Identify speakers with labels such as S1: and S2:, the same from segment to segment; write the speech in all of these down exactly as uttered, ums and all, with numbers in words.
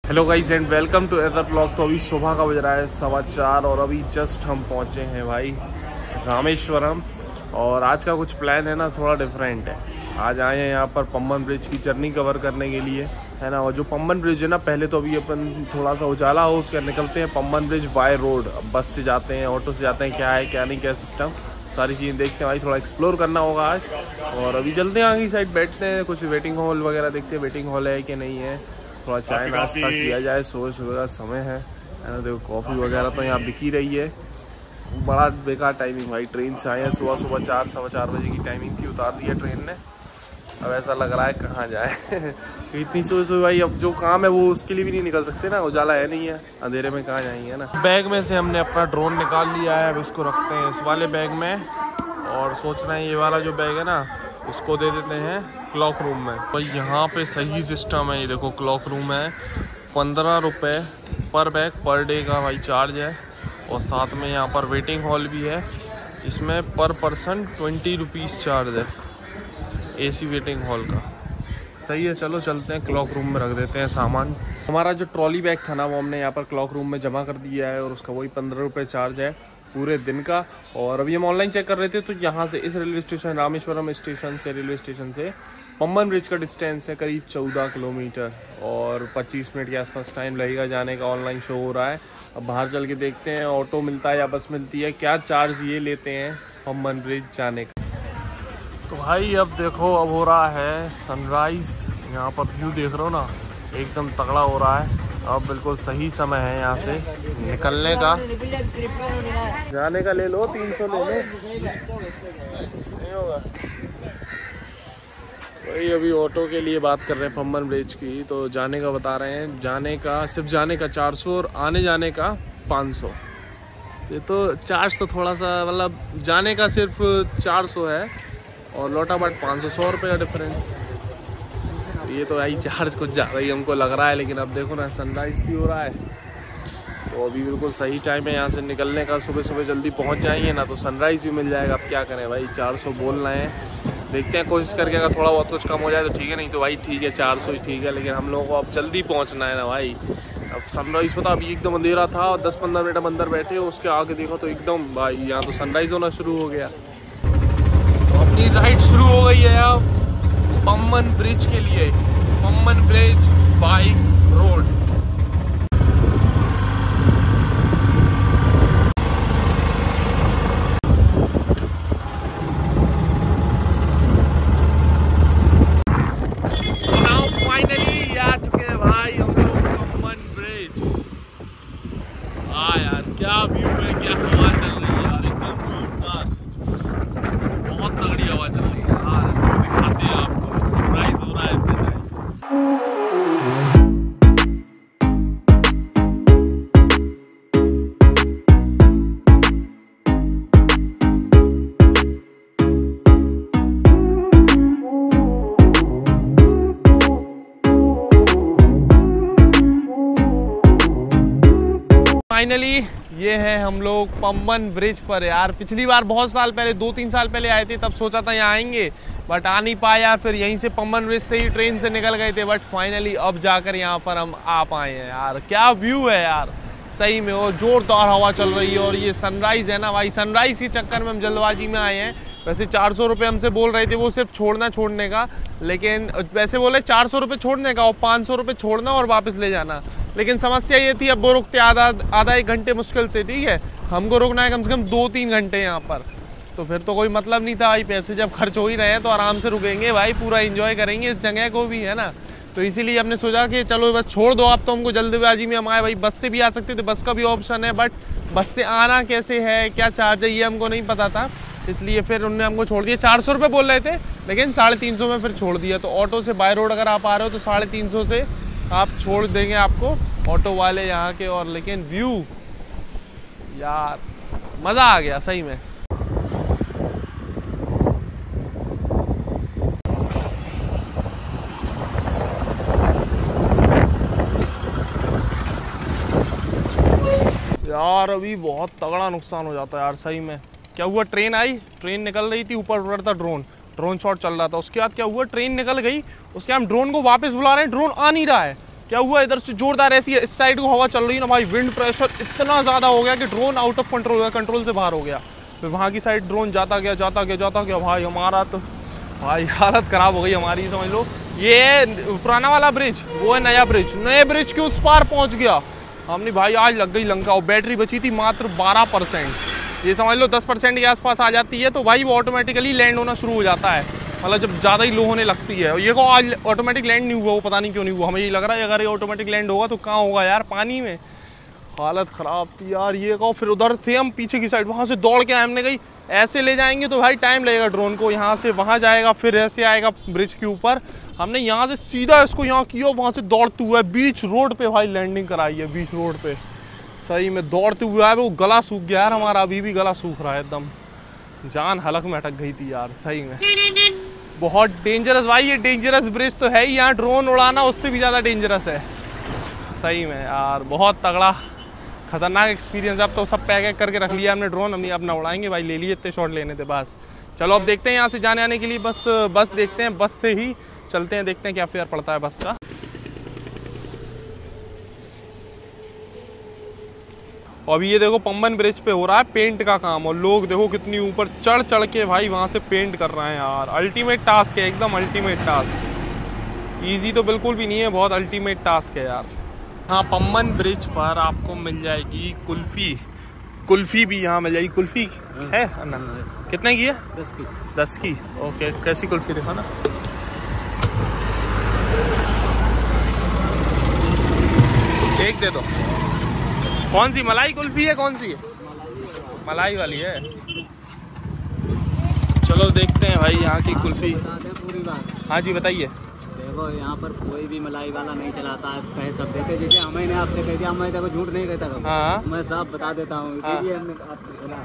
S1: Hello guys and welcome to other blog. तो अभी सुबह का बज रहा है सवा चार और अभी जस्ट हम पहुंचे हैं भाई रामेश्वरम। और आज का कुछ प्लान है ना, थोड़ा डिफरेंट है। आज आए हैं यहाँ पर पम्बन ब्रिज की जर्नी कवर करने के लिए, है ना। और जो पम्बन ब्रिज है ना, पहले तो अभी अपन थोड़ा सा उजाला हो उसके निकलते हैं पम्बन ब्रिज बाय रोड। बस से जाते हैं, ऑटो से जाते हैं, क्या है क्या नहीं, क्या सिस्टम, सारी चीज़ें देखते हैं भाई। थोड़ा एक्सप्लोर करना होगा आज। और अभी चलते हैं आगे साइड, बैठते हैं, कुछ वेटिंग हॉल वगैरह देखते हैं, वेटिंग हॉल है कि नहीं है। थोड़ा चाय नाश्ता किया जाए, सुबह सुबह का समय है ना। देखो कॉफ़ी वगैरह तो यहाँ बिकी रही है। बड़ा बेकार टाइमिंग भाई, ट्रेन से आए हैं सुबह सुबह चार सवा चार बजे की टाइमिंग थी, उतार दिया ट्रेन ने। अब ऐसा लग रहा है कहाँ जाए इतनी सुबह सुबह भाई। अब जो काम है वो उसके लिए भी नहीं निकल सकते ना, उजाला है नहीं है, अंधेरे में कहाँ जाएंगे ना। बैग में से हमने अपना ड्रोन निकाल लिया है, अब इसको रखते हैं इस वाले बैग में। और सोचना है ये वाला जो बैग है ना, उसको दे देते हैं क्लॉक रूम में। तो यहाँ पे सही सिस्टम है, ये देखो क्लॉक रूम है। पंद्रह रुपये पर बैग पर डे का भाई चार्ज है। और साथ में यहाँ पर वेटिंग हॉल भी है, इसमें per person twenty rupees charge है एसी वेटिंग हॉल का। सही है, चलो चलते हैं क्लॉक रूम में रख देते हैं सामान। हमारा जो ट्रॉली बैग था ना, वो हमने यहाँ पर क्लॉक रूम में जमा कर दिया है और उसका वही पंद्रह रुपये चार्ज है पूरे दिन का। और अभी हम ऑनलाइन चेक कर रहे थे तो यहाँ से इस रेलवे स्टेशन रामेश्वरम स्टेशन से रेलवे स्टेशन से पम्बन ब्रिज का डिस्टेंस है करीब चौदह किलोमीटर और पच्चीस मिनट के आसपास टाइम लगेगा जाने का, ऑनलाइन शो हो रहा है। अब बाहर चल के देखते हैं ऑटो मिलता है या बस मिलती है, क्या चार्ज ये लेते हैं पम्बन ब्रिज जाने का। तो भाई अब देखो, अब हो रहा है सनराइज़। यहाँ पर व्यू देख रहे हो ना, एकदम तगड़ा हो रहा है। अब बिल्कुल सही समय है यहाँ से निकलने का। जाने का ले लो, तीन सौ ले लो, नहीं होगा भाई। अभी ऑटो के लिए बात कर रहे हैं पम्बन ब्रिज की, तो जाने का बता रहे हैं। जाने का सिर्फ जाने का चार सौ और आने जाने का पाँच सौ। ये तो चार्ज तो थोड़ा सा, मतलब जाने का सिर्फ चार सौ है और लौटा बाट पाँच सौ, सौ रुपये का डिफरेंस। ये तो आई चार्ज कुछ ज़्यादा ही हमको लग रहा है। लेकिन अब देखो ना, सनराइज़ भी हो रहा है तो अभी बिल्कुल सही टाइम है यहाँ से निकलने का। सुबह सुबह जल्दी पहुँच जाएंगे ना तो सनराइज़ भी मिल जाएगा। अब क्या करें भाई, चार सौ बोल रहे हैं, देखते हैं कोशिश करके। अगर थोड़ा बहुत कुछ कम हो जाए तो ठीक है, नहीं तो भाई ठीक है चार सौ ही ठीक है। लेकिन हम लोगों को अब जल्दी पहुँचना है ना भाई। अब सनराइज़ पता, अभी एकदम अंधेरा था और दस पंद्रह मिनट हम अंदर बैठे, उसके आगे देखो तो एकदम भाई यहाँ तो सनराइज़ होना शुरू हो गया। तो अपनी राइड शुरू हो गई है अब पम्बन ब्रिज के लिए, Pamban bridge by road. So now finally आ चुके हैं भाई हम लोग पम्बन ब्रिज। हाँ यार क्या व्यू है, क्या हवा चल रही है यार, एकदम जोरदार, बहुत तगड़ी हवा चल रही है यार। व्यू दिखाते हैं आपको, सनराइज हो रहा है। फाइनली ये है हम लोग पम्बन ब्रिज पर यार। पिछली बार बहुत साल पहले, दो तीन साल पहले आए थे, तब सोचा था यहाँ आएंगे बट आ नहीं पाए यार। फिर यहीं से पम्बन ब्रिज से ही ट्रेन से निकल गए थे, बट फाइनली अब जाकर यहाँ पर हम आ पाए हैं यार। क्या व्यू है यार सही में, और जोरदार हवा चल रही है। और ये सनराइज़ है ना भाई, सनराइज़ के चक्कर में हम जल्दबाजी में आए हैं। वैसे चार सौ रुपये हमसे बोल रहे थे वो सिर्फ छोड़ना छोड़ने का, लेकिन वैसे बोले चार सौ रुपये छोड़ने का और पाँच सौ रुपये छोड़ना और वापस ले जाना। लेकिन समस्या ये थी, अब वो रुकते आधा आधा एक घंटे मुश्किल से, ठीक है, हमको रुकना है कम से कम दो तीन घंटे यहाँ पर। तो फिर तो कोई मतलब नहीं था भाई, पैसे जब खर्च हो ही रहे हैं तो आराम से रुकेंगे भाई, पूरा एंजॉय करेंगे इस जगह को भी, है ना। तो इसीलिए हमने सोचा कि चलो बस छोड़ दो। आप तो हमको जल्दबाजी में हम आए भाई, बस से भी आ सकते थे, बस का भी ऑप्शन है, बट बस से आना कैसे है, क्या चार्ज है, ये हमको नहीं पता था। इसलिए फिर उन्होंने हमको छोड़ दिया। चार सौ रुपये बोल रहे थे लेकिन साढ़े तीन सौ में फिर छोड़ दिया। तो ऑटो से बाय रोड अगर आप आ रहे हो तो साढ़े तीन सौ से आप छोड़ देंगे आपको ऑटो वाले यहाँ के। और लेकिन व्यू यार मज़ा आ गया सही में। यार अभी बहुत तगड़ा नुकसान हो जाता है यार सही में। क्या हुआ, ट्रेन आई, ट्रेन निकल रही थी, ऊपर उड़ रहा था ड्रोन, ड्रोन शॉट चल रहा था। उसके बाद क्या हुआ, ट्रेन निकल गई, उसके हम ड्रोन को वापस बुला रहे हैं, ड्रोन आ नहीं रहा है।
S2: क्या हुआ, इधर से जोरदार ऐसी इस साइड को हवा चल रही है ना भाई, विंड प्रेशर इतना ज़्यादा हो गया कि ड्रोन आउट ऑफ कंट्रोल हो गया, कंट्रोल से बाहर हो गया। फिर वहाँ की साइड ड्रोन जाता गया जाता गया जाता गया भाई, हमारा तो भाई हालत ख़राब हो गई हमारी, समझ लो। ये पुराना वाला ब्रिज, वो है नया ब्रिज, नए ब्रिज के उस पार पहुँच गया हमने भाई, आज लग गई लंका। और बैटरी बची थी मात्र बारह परसेंट, ये समझ लो दस परसेंट के आसपास आ जाती है तो भाई वो ऑटोमेटिकली लैंड होना शुरू हो जाता है, मतलब जब ज़्यादा ही लो होने लगती है। ये को आज ऑटोमेटिक लैंड नहीं हुआ, वो पता नहीं क्यों नहीं हुआ, हमें यही लग रहा है अगर ये ऑटोमेटिक लैंड होगा तो कहाँ होगा यार, पानी में। हालत ख़राब थी यार ये को। फिर उधर थे हम पीछे की साइड, वहाँ से दौड़ के हमने कही ऐसे ले जाएंगे तो भाई टाइम लगेगा ड्रोन को, यहाँ से वहाँ जाएगा फिर ऐसे आएगा ब्रिज के ऊपर। हमने यहाँ से सीधा इसको यहाँ किया, वहाँ से दौड़ते हुए बीच रोड पे भाई लैंडिंग कराई है, बीच रोड पे सही में दौड़ते हुए आए। वो गला सूख गया यार हमारा, अभी भी गला सूख रहा है एकदम, जान हलक में अटक गई थी यार सही में। बहुत डेंजरस भाई, ये डेंजरस ब्रिज तो है ही, यहाँ ड्रोन उड़ाना उससे भी ज़्यादा डेंजरस है सही में यार, बहुत तगड़ा खतरनाक एक्सपीरियंस। अब तो सब पैक करके रख लिया हमने ड्रोन, हम अपना उड़ाएंगे भाई, ले लिए इतने शॉट लेने थे बस। चलो अब देखते हैं यहाँ से जाने आने के लिए बस बस देखते हैं, बस से ही चलते हैं, देखते हैं क्या फेयर पड़ता है बस का। अभी ये देखो पंबन ब्रिज पे हो रहा है पेंट का काम, और लोग देखो कितनी ऊपर चढ़ चढ़ के भाई वहाँ से पेंट कर रहे हैं यार। अल्टीमेट टास्क है, एकदम अल्टीमेट टास्क, इजी तो बिल्कुल भी नहीं है, बहुत अल्टीमेट टास्क है यार। हाँ पंबन ब्रिज पर आपको मिल जाएगी कुल्फी, कुल्फी भी यहाँ मिल जाएगी। कुल्फी है ना, कितने की है? दस की। दस की ओके, कैसी कुल्फी दिखा ना। एक दे दो। कौन सी, मलाई कुल्फी है कौन सी है? मलाई वाली है। चलो देखते हैं भाई यहाँ की कुल्फी।
S3: पूरी बात।
S2: हाँ जी बताइए।
S3: देखो यहाँ पर कोई भी मलाई वाला नहीं चलाता है, कहे सब देते, जैसे हमें ने आपसे कह दिया, मैं देखो झूठ नहीं कहता कभी।
S2: हाँ
S3: मैं सब बता देता हूँ, इसीलिए हमने आपको बोला।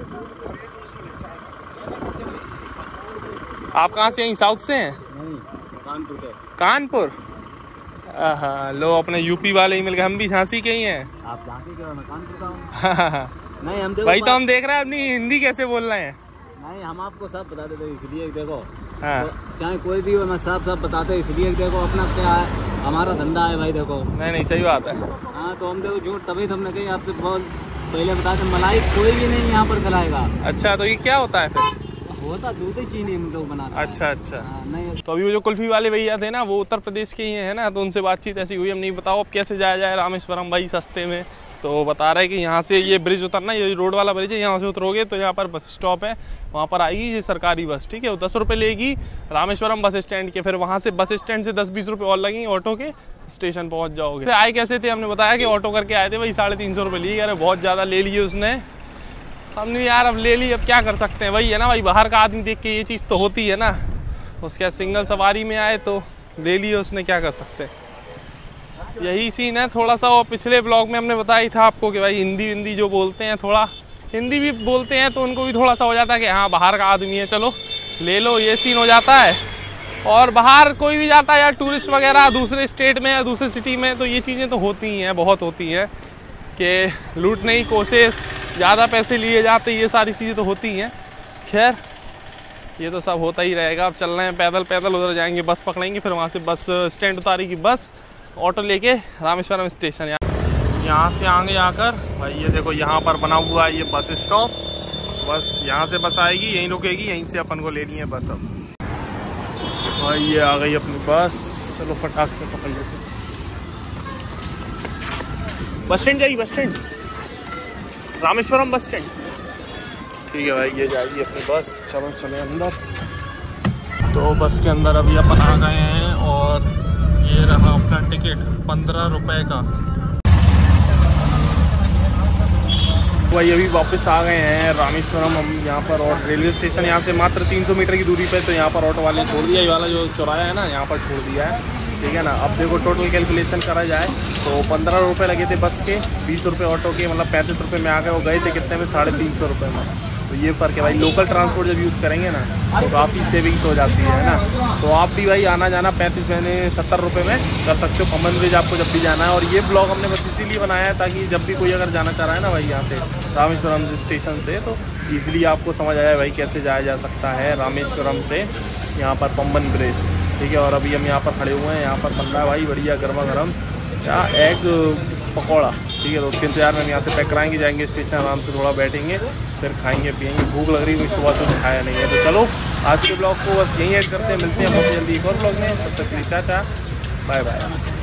S2: आप कहाँ से हैं? साउथ से हैं?
S3: नहीं, कानपुर के।
S2: कानपुर, हाँ लो अपने यूपी वाले ही मिल गए, हम भी झांसी के ही हैं।
S3: आप झांसी के हो, मैं कानपुर का हूँ। नहीं हम
S2: भाई तो हम देख रहे हैं अपनी हिंदी कैसे बोल रहे हैं।
S3: नहीं हम आपको सब बता देते इसलिए देखो,
S2: हाँ।
S3: तो चाहे कोई भी हो मैं सब सब बताते इसलिए देखो, अपना क्या है, हमारा धंधा है भाई देखो।
S2: नहीं नहीं सही बात है।
S3: हाँ तो हम देखो झूठ तभी तो हमने कही आपसे बहुत पहले बता दें, मलाई कोई भी नहीं यहाँ पर खिलाएगा।
S2: अच्छा तो ये क्या होता है फिर?
S3: होता दूध ही चीनी हम लोग बनाते हैं।
S2: अच्छा अच्छा।
S3: हाँ, नहीं
S2: तो अभी वो जो कुल्फी वाले भैया थे ना, वो उत्तर प्रदेश के ही है ना, तो उनसे बातचीत ऐसी हुई, हम नहीं बताओ अब कैसे जाया जाए रामेश्वरम भाई सस्ते में। तो बता रहे हैं कि यहाँ से ये ब्रिज उतरना, ये रोड वाला ब्रिज है, यहाँ से उतरोगे तो यहाँ पर बस स्टॉप है, वहाँ पर आएगी ये सरकारी बस, ठीक है, वो दस रुपये लेगी रामेश्वरम बस स्टैंड के। फिर वहाँ से बस स्टैंड से दस बीस रुपये और लगेंगे ऑटो के, स्टेशन पहुँच जाओगे। फिर आए कैसे थे, हमने बताया कि ऑटो करके आए थे भाई, साढ़े तीन सौ रुपये लिए, अरे बहुत ज़्यादा ले लिए उसने। हमने यार अब ले ली, अब क्या कर सकते हैं, वही है ना भाई, बाहर का आदमी देख के ये चीज़ तो होती है ना, उसके सिंगल सवारी में आए तो ले लिए उसने, क्या कर सकते हैं, यही सीन है थोड़ा सा। और पिछले ब्लॉग में हमने बताया ही था आपको कि भाई हिंदी हिंदी जो बोलते हैं, थोड़ा हिंदी भी बोलते हैं तो उनको भी थोड़ा सा हो जाता है कि हाँ बाहर का आदमी है, चलो ले लो, ये सीन हो जाता है। और बाहर कोई भी जाता है यार, टूरिस्ट वगैरह दूसरे स्टेट में या दूसरे सिटी में, तो ये चीज़ें तो होती ही हैं, बहुत होती हैं कि लूटने की कोशिश, ज़्यादा पैसे लिए जाते, ये सारी चीज़ें तो होती हैं। खैर ये तो सब होता ही रहेगा। अब चल रहे हैं पैदल पैदल, उधर जाएंगे, बस पकड़ेंगे, फिर वहाँ से बस स्टैंड उतारेगी बस, ऑटो लेके रामेश्वरम स्टेशन। यहाँ से आगे आकर भाई ये देखो यहाँ पर बना हुआ है ये बस स्टॉप, बस यहाँ से बस आएगी, यहीं रुकेगी, यहीं से अपन को लेनी है बस। अब भाई ये आ गई अपनी बस, चलो फटाक से पकड़ लेते। बस स्टैंड जाइए, bus stand Rameswaram bus stand, ठीक है भाई, ये जाएगी अपनी बस। चलो चले अंदर। तो बस के अंदर अभी अपन आ गए हैं और ये रहा अपना टिकट पंद्रह रुपए का। भाई अभी वापस आ गए हैं रामेश्वरम हम यहाँ पर, और रेलवे स्टेशन यहाँ से मात्र तीन सौ मीटर की दूरी पे, तो यहाँ पर ऑटो वाले छोड़ दिया, ये वाला जो चौराहा है ना यहाँ पर छोड़ दिया है, ठीक है ना। अब देखो टोटल कैलकुलेशन करा जाए तो पंद्रह रुपये लगे थे बस के, बीस रुपये ऑटो के, मतलब पैंतीस रुपये में आ गए। वो गए थे कितने में, साढ़े तीन सौ रुपये में। तो ये फ़र्क है भाई, लोकल ट्रांसपोर्ट जब यूज़ करेंगे ना तो काफ़ी सेविंग्स हो जाती है ना। तो आप भी भाई आना जाना पैंतीस महीने सत्तर रुपये में कर सकते हो पंबन ब्रिज, आपको जब भी जाना है। और ये ब्लॉग हमने बस इसीलिए बनाया है ताकि जब भी कोई अगर जाना चाह रहा है ना भाई यहाँ से रामेश्वरम स्टेशन से, तो ईजिली आपको समझ आया भाई कैसे जाया जा सकता है रामेश्वरम से यहाँ पर पंबन ब्रिज।
S1: ठीक है। और अभी हम यहाँ पर खड़े हुए हैं, यहाँ पर बन रहा है भाई बढ़िया गर्मा गर्म क्या एग पकौड़ा, ठीक है। तो उसके इंतजार में हम यहाँ से पैक कराएंगे, जाएंगे स्टेशन, आराम से थोड़ा बैठेंगे, फिर खाएंगे पिएंगे। भूख लग रही है, सुबह से कुछ खाया नहीं है। तो चलो आज के ब्लॉग को बस यहीं ऐड करते हैं, मिलते हैं बहुत जल्दी एक और ब्लॉग में। तब तक के लिए टाटा बाय बाय।